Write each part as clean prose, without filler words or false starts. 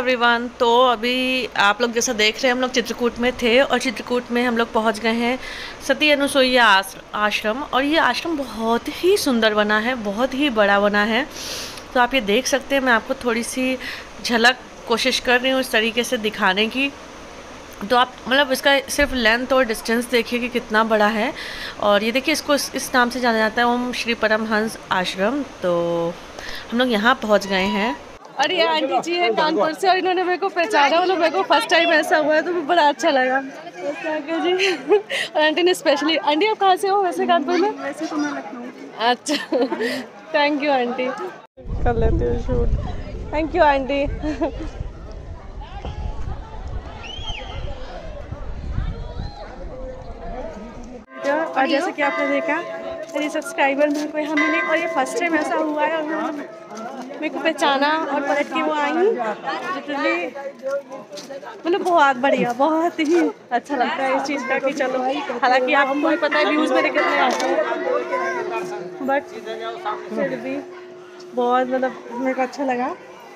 Everyone. तो अभी आप लोग जैसा देख रहे हैं हम लोग चित्रकूट में थे और चित्रकूट में हम लोग पहुंच गए हैं सती अनुसुईया आश्रम। और ये आश्रम बहुत ही सुंदर बना है, बहुत ही बड़ा बना है। तो आप ये देख सकते हैं, मैं आपको थोड़ी सी झलक कोशिश कर रही हूँ इस तरीके से दिखाने की। तो आप मतलब इसका सिर्फ लेंथ और डिस्टेंस देखिए कि कितना बड़ा है। और ये देखिए, इसको इस नाम से जाना जाता है, ओम श्री परमहंस आश्रम। तो हम लोग यहाँ पहुँच गए हैं। और ये आंटी जी है कानपुर से और इन्होंने मेरे को पहचाना। मतलब मेरे को फर्स्ट टाइम ऐसा हुआ है तो बड़ा अच्छा लगा जी। और आंटी ने स्पेशली, आंटी आप कहाँ से हो वैसे कानपुर में? वैसे तो मैं लखनऊ। अच्छा, थैंक यू आंटी। कर लेती हूँ शूट। Thank you aunty. और जैसे कि आपने देखा मेरी सब्सक्राइबर मेरे को यहाँ मिली और ये फर्स्ट टाइम ऐसा हुआ है। और मेरे को पहचाना और पलट के वो आई। लिटरली मतलब बहुत बढ़िया, बहुत ही अच्छा लगता है इस चीज़ का कि चलो, हालांकि आपको भी पता है व्यूज़ मेरे कितने आते हैं, बट फिर भी बहुत मतलब मेरे को अच्छा लगा।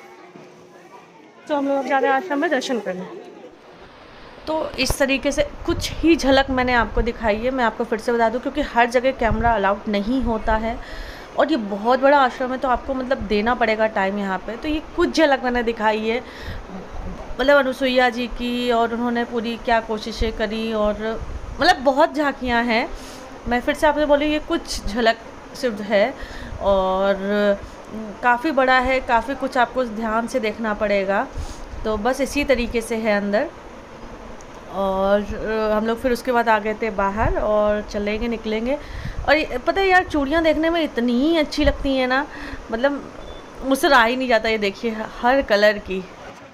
तो हम लोग अब जा रहे हैं आश्रम में दर्शन करने। तो इस तरीके से कुछ ही झलक मैंने आपको दिखाई है। मैं आपको फिर से बता दूं, क्योंकि हर जगह कैमरा अलाउड नहीं होता है और ये बहुत बड़ा आश्रम है, तो आपको मतलब देना पड़ेगा टाइम यहाँ पे। तो ये कुछ झलक मैंने दिखाई है मतलब अनुसुईया जी की, और उन्होंने पूरी क्या कोशिशें करी, और मतलब बहुत झांकियाँ हैं। मैं फिर से आपसे बोली, ये कुछ झलक सिर्फ है और काफ़ी बड़ा है, काफ़ी कुछ आपको ध्यान से देखना पड़ेगा। तो बस इसी तरीके से है अंदर। और हम लोग फिर उसके बाद आ गए थे बाहर और चलेंगे, निकलेंगे। और पता है यार, चूड़ियाँ देखने में इतनी अच्छी लगती हैं ना, मतलब मुझसे रहा ही नहीं जाता। ये देखिए हर कलर की।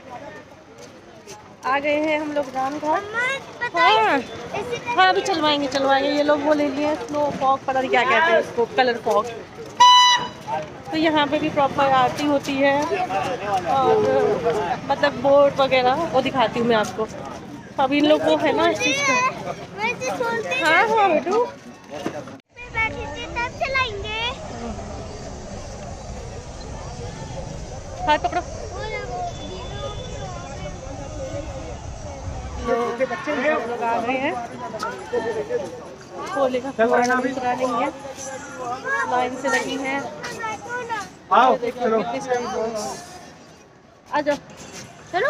आ गए हैं हम लोग रामघाट। हाँ अभी चलवाएंगे। ये लोग वो ले लिए स्नो फॉग, पता नहीं क्या कहते हैं इसको, कलर फॉग। तो यहाँ पे भी प्रॉपर आरती होती है और मतलब बोर्ड वगैरह वो दिखाती हूँ मैं आपको। अब इन लोग वो है ना इस चीज़ का। हाँ बेटू, हाथ पकड़ो। लोग आ गए हैं, होली का करा नहीं है, लाइन से लगी है। आ जाओ, चलो।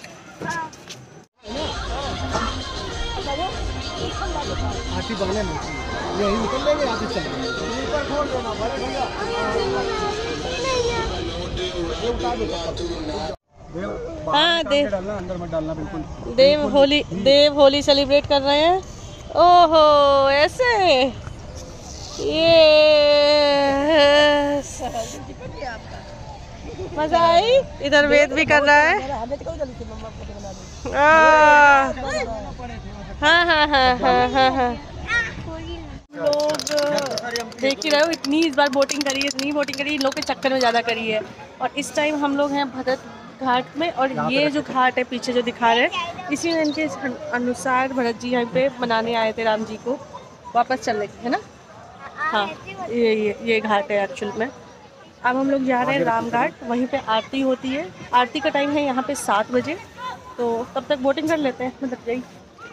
आरती बगले में यही निकल लेंगे, आरती चल हाँ देव डालना, अंदर मत डालना बिल्कुल। देव होली सेलिब्रेट कर रहे हैं। ओहो ऐसे ये मजा आई। इधर वेद भी कर रहा है। हाँ। लोग देख ही रहे हो, इतनी इस बार बोटिंग करी है, इन लोग के चक्कर में ज़्यादा करी है। और इस टाइम हम लोग हैं भरत घाट में, और ये जो घाट है पीछे जो दिखा रहे हैं, इसी में इनके अनुसार भरत जी यहाँ पे बनाने आए थे राम जी को, वापस चलने के, है ना। हाँ ये घाट है एक्चुअल में। अब हम लोग जा रहे हैं राम घाट, वहीं पे आरती होती है। आरती का टाइम है यहाँ पे 7 बजे, तो तब तक बोटिंग कर लेते हैं, मतलब यही।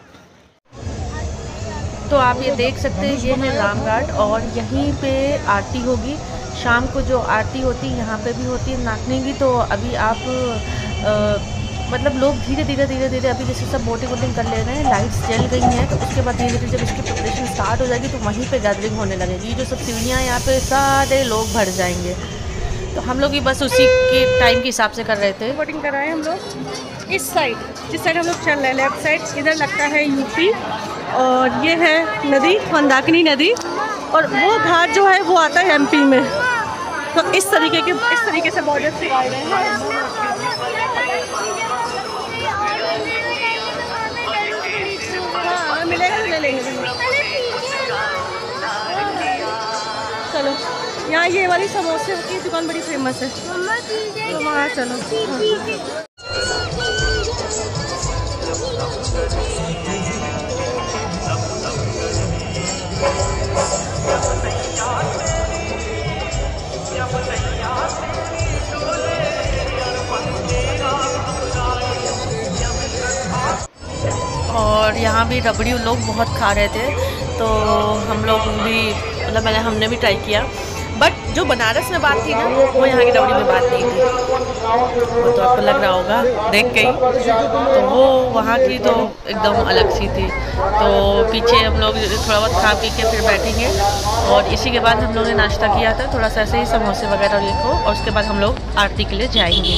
तो आप ये देख सकते हैं, ये है राम घाट और यहीं पे आरती होगी। शाम को जो आरती होती है यहाँ पे भी होती है नाचने की। तो अभी आप मतलब लोग धीरे धीरे अभी जैसे सब बोटिंग कर ले रहे हैं, लाइट्स जल गई हैं। तो उसके बाद धीरे धीरे जब इसकी प्रिपरेशन स्टार्ट हो जाएगी तो वहीं पे गैदरिंग होने लगेगी। जो सब सीढ़ियाँ यहाँ पे सारे लोग भर जाएंगे। तो हम लोग भी बस उसी के टाइम के हिसाब से कर रहे थे। बोटिंग कर रहे हैं हम लोग इस साइड, जिस साइड हम लोग चल रहे हैं लेफ्ट साइड, इधर लगता है यूपी। और ये है नदी, मंदाकिनी नदी, और वो घाट जो है वो आता है एमपी में। तो इस तरीके से बॉर्डर से आए हैं। हाँ मिलेगा तो ले लेंगे। चलो, यहाँ ये वाली समोसे की दुकान बड़ी फेमस है, तो वहाँ चलो। वहाँ भी रबड़ी लोग बहुत खा रहे थे, तो हम लोग भी मतलब हमने भी ट्राई किया। बट जो बनारस में बात थी ना, वो यहाँ की रबड़ी में बात नहीं थी। वो तो आपको लग रहा होगा देख के ही, तो वो वहाँ की तो एकदम अलग सी थी। तो पीछे हम लोग थोड़ा बहुत खा पी के फिर बैठेंगे, और इसी के बाद हम लोगों ने नाश्ता किया था थोड़ा सा ऐसे ही समोसे वगैरह लिखो, और उसके बाद हम लोग आरती के लिए जाएंगे।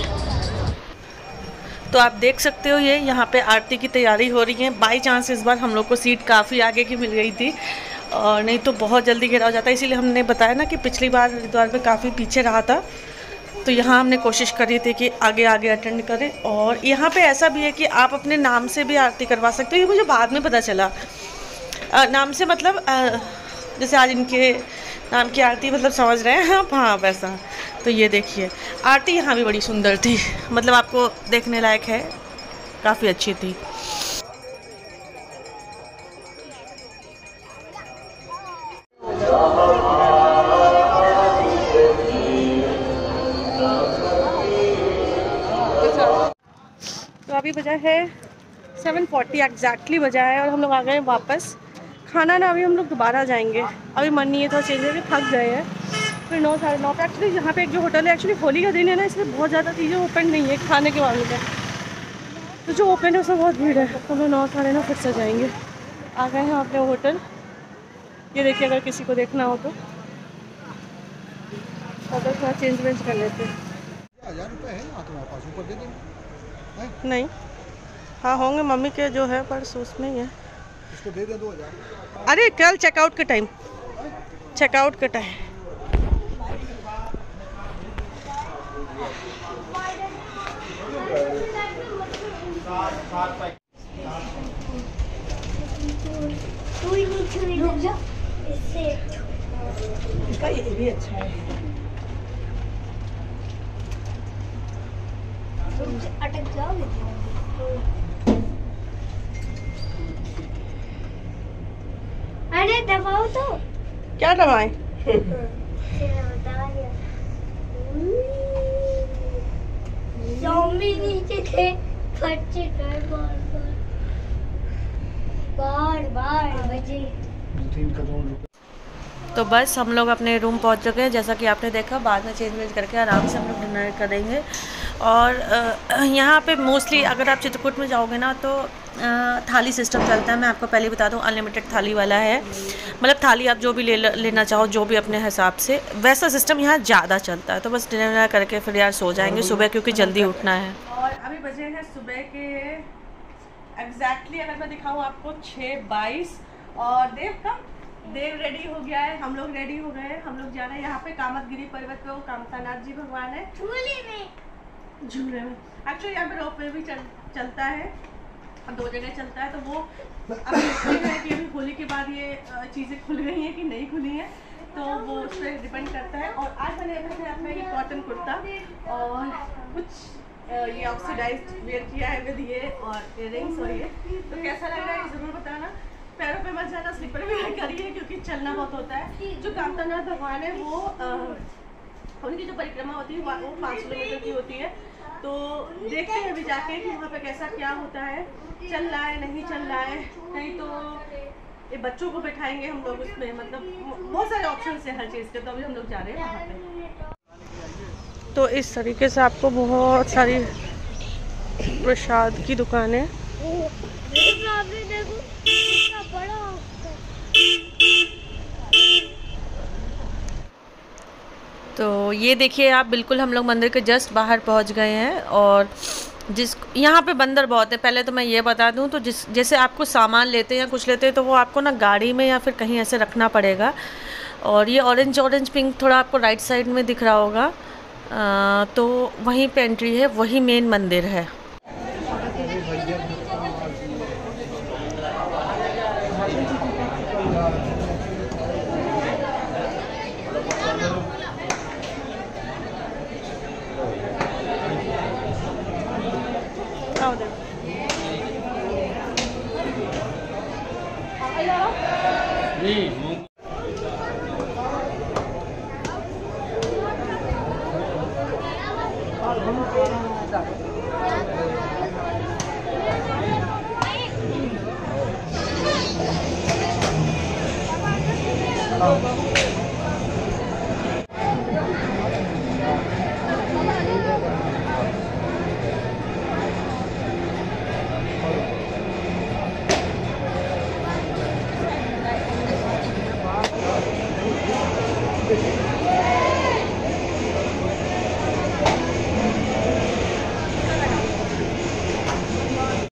तो आप देख सकते हो ये यहाँ पे आरती की तैयारी हो रही है। बाई चांस इस बार हम लोग को सीट काफ़ी आगे की मिल गई थी, और नहीं तो बहुत जल्दी घेरा हो जाता है। इसीलिए हमने बताया ना कि पिछली बार हरिद्वार में काफ़ी पीछे रहा था, तो यहाँ हमने कोशिश करी थी कि आगे आगे अटेंड करें। और यहाँ पे ऐसा भी है कि आप अपने नाम से भी आरती करवा सकते हो, ये मुझे बाद में पता चला। नाम से मतलब जैसे आज इनके नाम की आरती, मतलब समझ रहे हैं आप? हाँ वैसा। तो ये देखिए आरती यहाँ भी बड़ी सुंदर थी, मतलब आपको देखने लायक है, काफ़ी अच्छी थी। तो अभी बजा है 7:40 एग्जैक्टली बजा है, और हम लोग आ गए वापस। खाना ना अभी हम लोग दोबारा जाएंगे, अभी मन नहीं है, थोड़ा चेंज है, थक गए हैं। फिर 9 साढ़े 9 पे एक्चुअली यहाँ पे एक जो होटल है, एक्चुअली होली का दिन है ना, इसलिए बहुत ज़्यादा चीज़ें ओपन नहीं है खाने के मामले में। तो जो ओपन है उसमें बहुत भीड़ है, तो हम लोग 9 साढ़े 9 फिर से जाएंगे। आ गए हैं अपने होटल। ये देखिए अगर किसी को देखना हो तो अगर थोड़ा चेंज वेंज कर लेते हैं। 1000 रुपये है ना तुम्हारे पास, ऊपर दे देंगे। नहीं, हाँ होंगे, मम्मी के जो है पर्स उसमें ही है। इसको दे दे 2000। अरे कल चेकआउट का टाइम, चेकआउट का टाइम। रुक जा, इससे इसका ये भी अच्छा है। अटक जाओगे। अरे दबाओ तो। क्या दबाएं? ज़ॉम्बी नीचे थे, बच्चे कर बार बार बजे। 3 करोड़ रुपये। तो बस हम लोग अपने रूम पहुंच चुके हैं, जैसा कि आपने देखा। बाद में चेंज वेंज करके आराम से हम लोग डिनर करेंगे। और यहाँ पे मोस्टली अगर आप चित्रकूट में जाओगे ना, तो थाली सिस्टम चलता है। मैं आपको पहले बता दूँ, अनलिमिटेड थाली वाला है, मतलब थाली आप जो भी लेना चाहो, जो भी अपने हिसाब से, वैसा सिस्टम यहाँ ज़्यादा चलता है। तो बस डिनर करके फिर यार सो जाएंगे सुबह, क्योंकि जल्दी उठना है। और अभी बजे हैं सुबह के एग्जैक्टली, अगर मैं दिखाऊँ आपको, 6:22। और देव रेडी हो गया है, हम लोग रेडी हो गए हैं। हम लोग जा रहे हैं यहाँ पे कामतगिरी पर्वत पे, वो कामतानाथ जी भगवान है, झूले में। एक्चुअली यहाँ पे रोप वे भी चलता है, 2 जगह चलता है। तो वो अब देखते हैं कि अभी होली के बाद ये चीज़ें खुल गई हैं कि नहीं खुली हैं, तो वो उस पर डिपेंड करता है। और आज मैंने अपना ये कॉटन कुर्ता और कुछ ये ऑक्सीडाइज्ड वेयर किया है विद ये और इयररिंग्स और ये। तो कैसा लग रहा है ज़रूर बताना। पैरों पे मत जाना, स्लीपर भी करिए, क्योंकि चलना बहुत होता है। जो कामतानाथ भगवान है, वो उनकी जो परिक्रमा होती है वो 5 किलोमीटर की होती है। तो देखते हैं अभी जाके कि वहाँ पे कैसा क्या होता है, चल रहा है नहीं चल रहा है। नहीं तो ये बच्चों को बैठाएंगे हम लोग उसमें, मतलब बहुत सारे ऑप्शन है हर चीज़ के। तो अभी हम लोग जा रहे हैं वहाँ पे। तो इस तरीके से आपको बहुत सारी प्रसाद की दुकानें। तो ये देखिए आप, बिल्कुल हम लोग मंदिर के जस्ट बाहर पहुंच गए हैं। और यहाँ पे बंदर बहुत है। पहले तो मैं ये बता दूं, तो जैसे आपको सामान लेते हैं या कुछ लेते हैं, तो वो आपको ना गाड़ी में या फिर कहीं ऐसे रखना पड़ेगा। और ये ऑरेंज पिंक थोड़ा आपको राइट साइड में दिख रहा होगा, तो वहीं पे एंट्री है, वही मेन मंदिर है। हाँ।